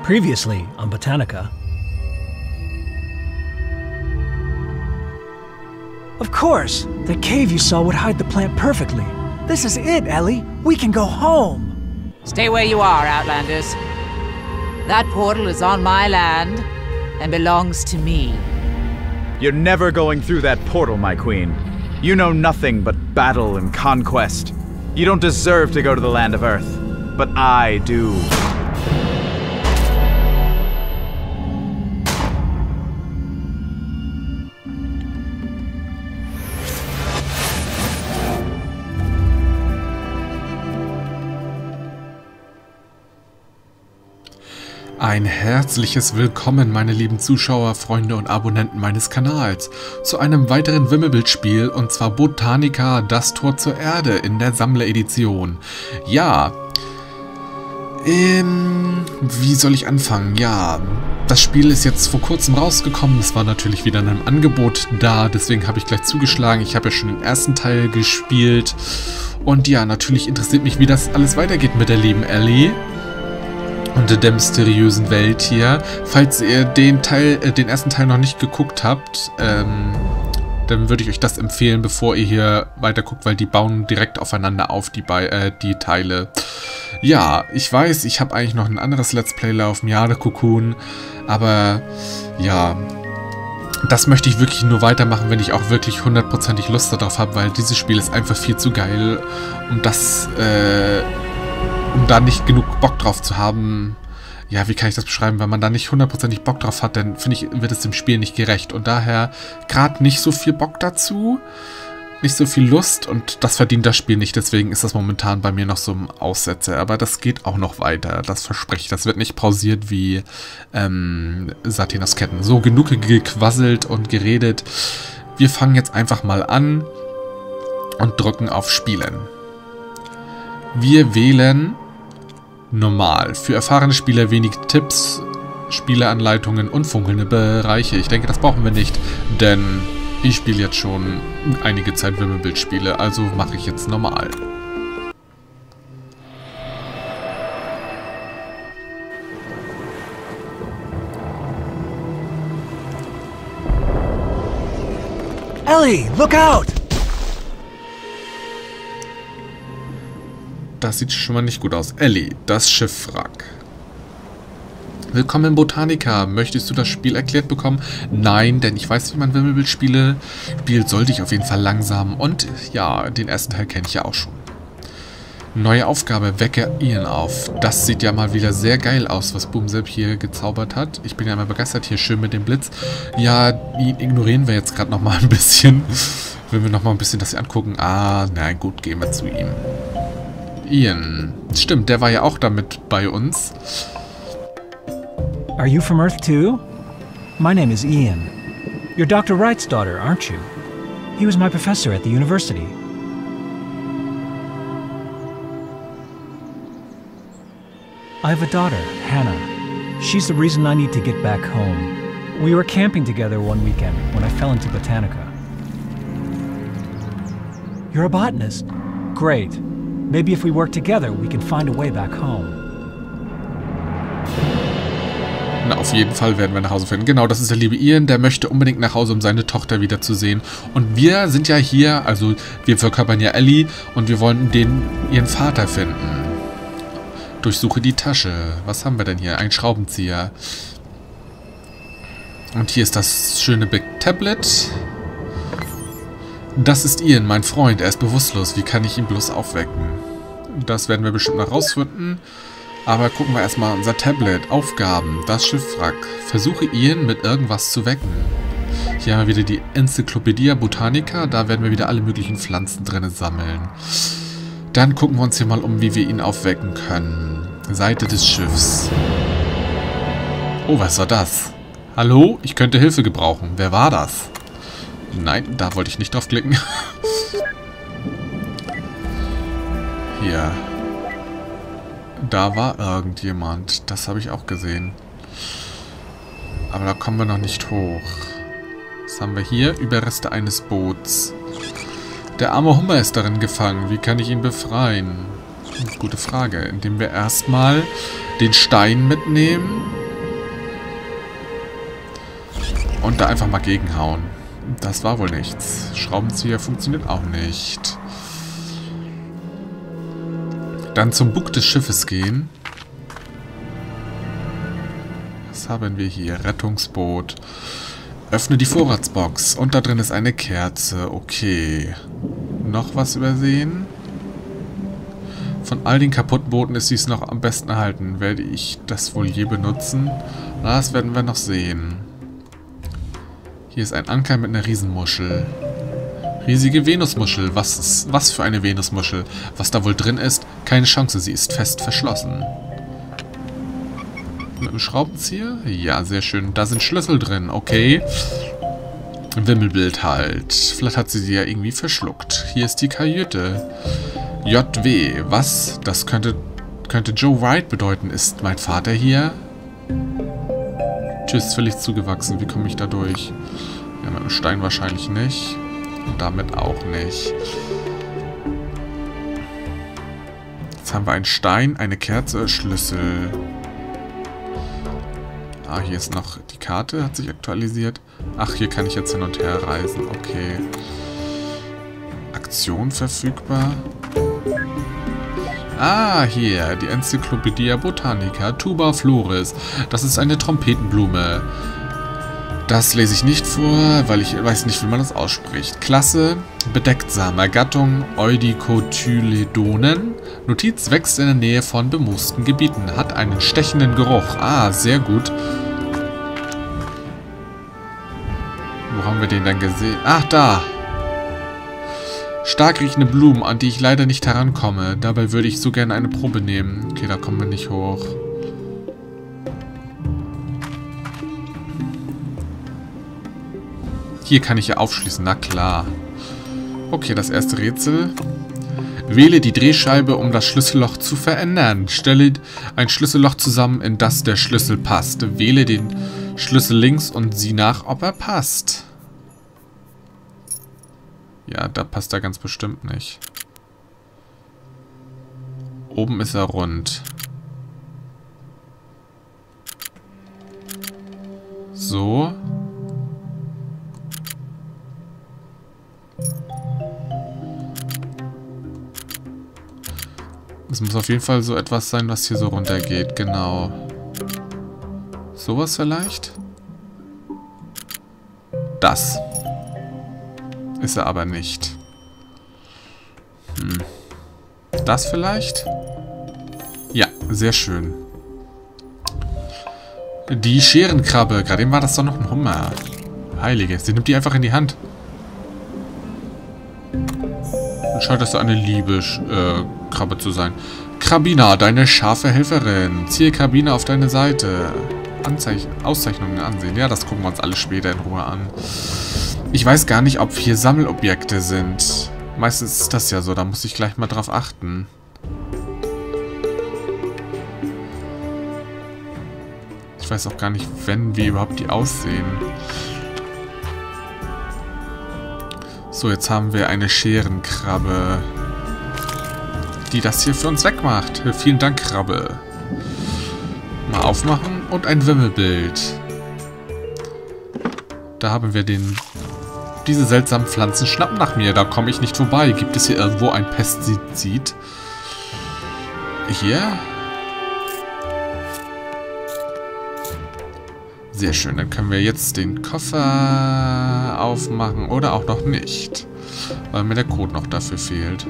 Previously on Botanica. Of course! The cave you saw would hide the plant perfectly. This is it, Ellie! We can go home! Stay where you are, Outlanders. That portal is on my land and belongs to me. You're never going through that portal, my queen. You know nothing but battle and conquest. You don't deserve to go to the land of Earth. But I do. Ein herzliches Willkommen, meine lieben Zuschauer, Freunde und Abonnenten meines Kanals, zu einem weiteren Wimmelbildspiel, und zwar Botanica, das Tor zur Erde in der Sammleredition. Ja, wie soll ich anfangen? Ja, das Spiel ist jetzt vor kurzem rausgekommen, es war natürlich wieder in einem Angebot da, deswegen habe ich gleich zugeschlagen. Ich habe ja schon den ersten Teil gespielt und ja, natürlich interessiert mich, wie das alles weitergeht mit der lieben Ellie. Und der mysteriösen Welt hier. Falls ihr den ersten Teil noch nicht geguckt habt, dann würde ich euch das empfehlen, bevor ihr hier weiter guckt, weil die bauen direkt aufeinander auf, die Teile. Ja, ich weiß, ich habe eigentlich noch ein anderes Let's Play laufen, ja, der Cocoon, aber ja, das möchte ich wirklich nur weitermachen, wenn ich auch wirklich hundertprozentig Lust darauf habe, weil dieses Spiel ist einfach viel zu geil, um da nicht genug Bock drauf zu haben. Ja, wie kann ich das beschreiben? Wenn man da nicht hundertprozentig Bock drauf hat, dann finde ich, wird es dem Spiel nicht gerecht. Und daher gerade nicht so viel Bock dazu, nicht so viel Lust, und das verdient das Spiel nicht. Deswegen ist das momentan bei mir noch so ein Aussetzer. Aber das geht auch noch weiter, das verspreche ich. Das wird nicht pausiert wie Satinas Ketten. So, genug gequasselt und geredet. Wir fangen jetzt einfach mal an und drücken auf Spielen. Wir wählen normal. Für erfahrene Spieler wenig Tipps, Spieleanleitungen und funkelnde Bereiche. Ich denke, das brauchen wir nicht, denn ich spiele jetzt schon einige Zeit Wimmelbildspiele, also mache ich jetzt normal. Ellie, look out! Das sieht schon mal nicht gut aus. Ellie, das Schiffwrack. Willkommen in Botanica. Möchtest du das Spiel erklärt bekommen? Nein, denn ich weiß, wie man Wimmelbildspiele spielt. Sollte ich auf jeden Fall langsam. Und ja, den ersten Teil kenne ich ja auch schon. Neue Aufgabe, wecke Ian auf. Das sieht ja mal wieder sehr geil aus, was Boomsep hier gezaubert hat. Ich bin ja immer begeistert, hier schön mit dem Blitz. Ja, ihn ignorieren wir jetzt gerade nochmal ein bisschen. Wenn wir nochmal ein bisschen das hier angucken. Ah, na gut, gehen wir zu ihm. Ian. Stimmt, der war ja auch damit bei uns. Are you from Earth too? My name is Ian. You're Dr. Wright's daughter, aren't you? He was my professor at the university. I have a daughter, Hannah. She's the reason I need to get back home. We were camping together one weekend when I fell into Botanica. You're a botanist? Great. Maybe if we work together, we can find a way back home. Na, auf jeden Fall werden wir nach Hause finden. Genau, das ist der liebe Ian, der möchte unbedingt nach Hause, um seine Tochter wiederzusehen. Und wir sind ja hier, also wir verkörpern ja Ellie, und wir wollen ihren Vater finden. Durchsuche die Tasche. Was haben wir denn hier? Ein Schraubenzieher. Und hier ist das schöne Big Tablet. Das ist Ian, mein Freund. Er ist bewusstlos. Wie kann ich ihn bloß aufwecken? Das werden wir bestimmt noch rausfinden. Aber gucken wir erstmal unser Tablet. Aufgaben. Das Schiffwrack. Versuche Ian mit irgendwas zu wecken. Hier haben wir wieder die Enzyklopädie Botanica. Da werden wir wieder alle möglichen Pflanzen drin sammeln. Dann gucken wir uns hier mal um, wie wir ihn aufwecken können. Seite des Schiffs. Oh, was war das? Hallo? Ich könnte Hilfe gebrauchen. Wer war das? Nein, da wollte ich nicht draufklicken. Hier. Da war irgendjemand. Das habe ich auch gesehen. Aber da kommen wir noch nicht hoch. Was haben wir hier? Überreste eines Boots. Der arme Hummer ist darin gefangen. Wie kann ich ihn befreien? Gute Frage. Indem wir erstmal den Stein mitnehmen und da einfach mal gegenhauen. Das war wohl nichts. Schraubenzieher funktioniert auch nicht. Dann zum Bug des Schiffes gehen. Was haben wir hier? Rettungsboot. Öffne die Vorratsbox. Und da drin ist eine Kerze. Okay. Noch was übersehen? Von all den kaputten Booten ist dies noch am besten erhalten. Werde ich das wohl je benutzen? Na, das werden wir noch sehen. Hier ist ein Anker mit einer Riesenmuschel. Riesige Venusmuschel. Was für eine Venusmuschel? Was da wohl drin ist? Keine Chance, sie ist fest verschlossen. Mit dem Schraubenzieher? Ja, sehr schön. Da sind Schlüssel drin. Okay. Wimmelbild halt. Vielleicht hat sie ja irgendwie verschluckt. Hier ist die Kajüte. JW. Was? Das könnte Joe Wright bedeuten. Ist mein Vater hier? Tür ist völlig zugewachsen. Wie komme ich da durch? Ja, mit dem Stein wahrscheinlich nicht. Und damit auch nicht. Jetzt haben wir einen Stein, eine Kerze, Schlüssel. Ah, hier ist noch die Karte, hat sich aktualisiert. Ach, hier kann ich jetzt hin und her reisen. Okay. Aktion verfügbar. Ah, hier, die Enzyklopädie Botanica, Tuba floris. Das ist eine Trompetenblume. Das lese ich nicht vor, weil ich weiß nicht, wie man das ausspricht. Klasse, Bedecktsamer, Gattung Eudicotyledonen. Notiz, wächst in der Nähe von bemoosten Gebieten. Hat einen stechenden Geruch. Ah, sehr gut. Wo haben wir den dann gesehen? Ach, da. Stark riechende Blumen, an die ich leider nicht herankomme. Dabei würde ich so gerne eine Probe nehmen. Okay, da kommen wir nicht hoch. Hier kann ich ja aufschließen, na klar. Okay, das erste Rätsel. Wähle die Drehscheibe, um das Schlüsselloch zu verändern. Stelle ein Schlüsselloch zusammen, in das der Schlüssel passt. Wähle den Schlüssel links und sieh nach, ob er passt. Ja, da passt er ganz bestimmt nicht. Oben ist er rund. So. Es muss auf jeden Fall so etwas sein, was hier so runtergeht. Genau. Sowas vielleicht? Das. Ist er aber nicht. Das vielleicht? Ja, sehr schön. Die Scherenkrabbe. Gerade eben war das doch noch ein Hummer. Heilige, sie nimmt die einfach in die Hand. Und scheint das so eine liebe Krabbe zu sein. Krabina, deine scharfe Helferin. Ziehe Krabina auf deine Seite. Auszeichnungen ansehen. Ja, das gucken wir uns alle später in Ruhe an. Ich weiß gar nicht, ob hier Sammelobjekte sind. Meistens ist das ja so, da muss ich gleich mal drauf achten. Ich weiß auch gar nicht, wie überhaupt die aussehen. So, jetzt haben wir eine Scherenkrabbe, die das hier für uns wegmacht. Vielen Dank, Krabbe. Mal aufmachen und ein Wimmelbild. Da haben wir diese seltsamen Pflanzen schnappen nach mir. Da komme ich nicht vorbei. Gibt es hier irgendwo ein Pestizid? Hier? Sehr schön. Dann können wir jetzt den Koffer aufmachen. Oder auch noch nicht. Weil mir der Code noch dafür fehlt.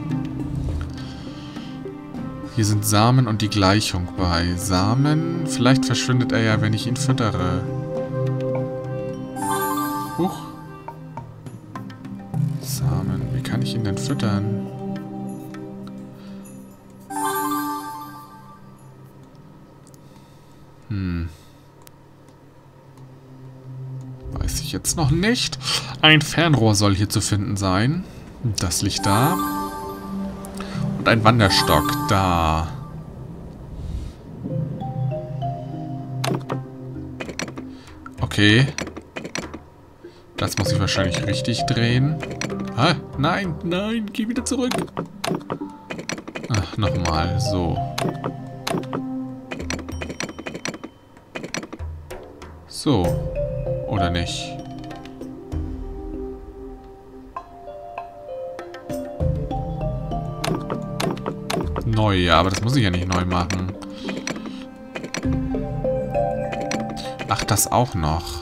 Hier sind Samen und die Gleichung bei. Samen? Vielleicht verschwindet er ja, wenn ich ihn füttere. Huch. Samen. Wie kann ich ihn denn füttern? Weiß ich jetzt noch nicht. Ein Fernrohr soll hier zu finden sein. Das liegt da. Und ein Wanderstock da. Okay. Das muss ich wahrscheinlich richtig drehen. Ah, nein, nein, geh wieder zurück. Ach, nochmal. So. So. Oder nicht? Neu, ja, aber das muss ich ja nicht neu machen. Ach, das auch noch.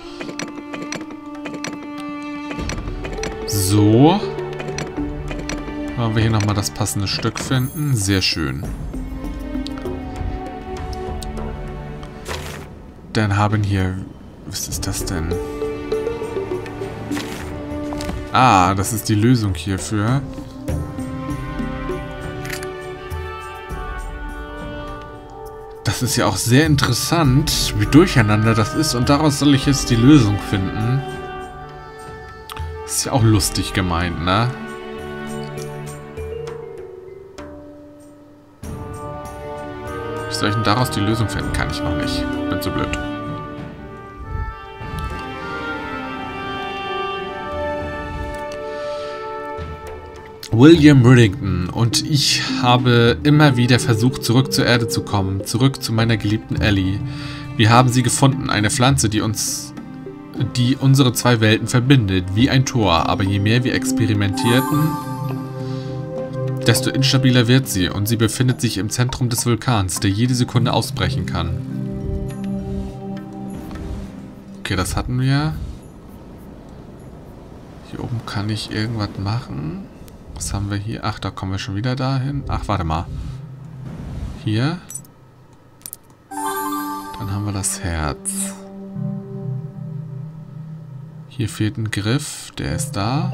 So. Wollen wir hier nochmal das passende Stück finden? Sehr schön. Dann haben hier... Was ist das denn? Ah, das ist die Lösung hierfür. Das ist ja auch sehr interessant, wie durcheinander das ist. Und daraus soll ich jetzt die Lösung finden. Ist ja auch lustig gemeint, ne? Wie soll ich denn daraus die Lösung finden? Kann ich noch nicht. Bin zu blöd. William Riddington und ich habe immer wieder versucht, zurück zur Erde zu kommen, zurück zu meiner geliebten Ellie. Wir haben sie gefunden, eine Pflanze, die unsere zwei Welten verbindet, wie ein Tor. Aber je mehr wir experimentierten, desto instabiler wird sie und sie befindet sich im Zentrum des Vulkans, der jede Sekunde ausbrechen kann. Okay, das hatten wir. Hier oben kann ich irgendwas machen. Was haben wir hier? Ach, da kommen wir schon wieder dahin. Ach, warte mal. Hier. Dann haben wir das Herz. Hier fehlt ein Griff. Der ist da.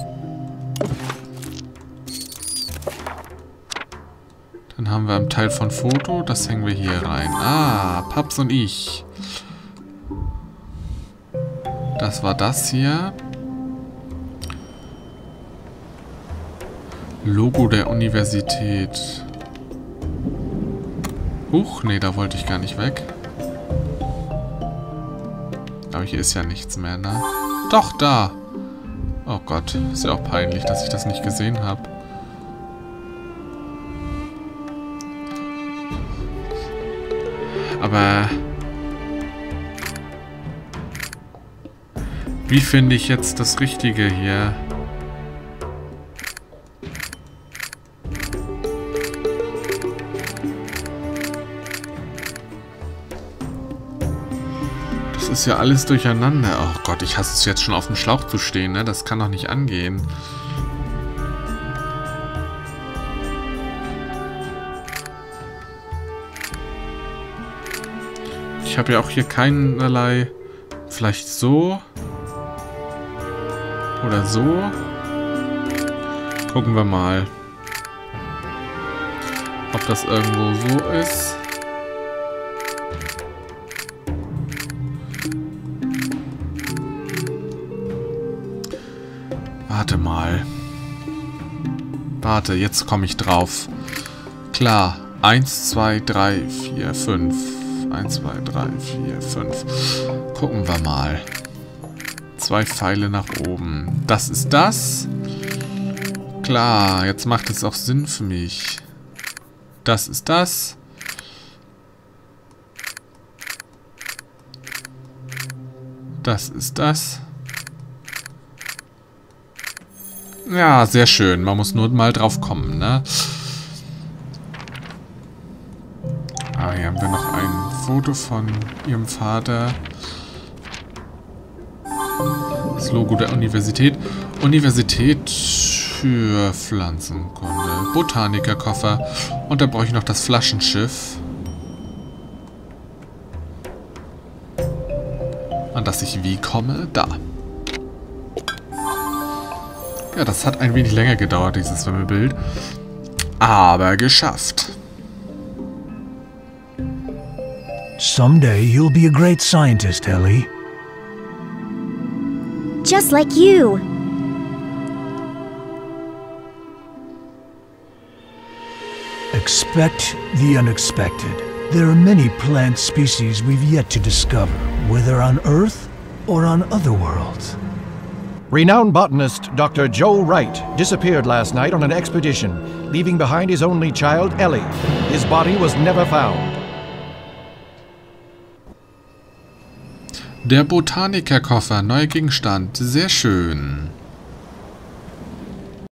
Dann haben wir einen Teil von Foto. Das hängen wir hier rein. Ah, Paps und ich. Das war das hier. Logo der Universität. Huch, nee, da wollte ich gar nicht weg. Aber hier ist ja nichts mehr, ne? Doch, da! Oh Gott, ist ja auch peinlich, dass ich das nicht gesehen habe. Aber... wie finde ich jetzt das Richtige hier? Ist ja alles durcheinander. Oh Gott, ich hasse es jetzt schon auf dem Schlauch zu stehen, ne? Das kann doch nicht angehen. Ich habe ja auch hier keinerlei... Vielleicht so? Oder so? Gucken wir mal. Ob das irgendwo so ist. Warte mal. Warte, jetzt komme ich drauf. Klar. 1, 2, 3, 4, 5. 1, 2, 3, 4, 5. Gucken wir mal. 2 Pfeile nach oben. Das ist das. Klar, jetzt macht es auch Sinn für mich. Das ist das. Das ist das. Ja, sehr schön. Man muss nur mal drauf kommen, ne? Ah, hier haben wir noch ein Foto von ihrem Vater. Das Logo der Universität. Universität für Pflanzenkunde. Botanikerkoffer. Und da brauche ich noch das Flaschenschiff. An das ich wie komme? Da. Ja, das hat ein wenig länger gedauert, dieses Wimmelbild. Aber geschafft. Someday you'll be a great scientist, Ellie. Just like you. Expect the unexpected. There are many plant species we've yet to discover, whether on Earth or on other worlds. Renowned botanist Dr. Joe Wright disappeared last night on an expedition, leaving behind his only child, Ellie. His body was never found. Der Botanikerkoffer, neuer Gegenstand. Sehr schön.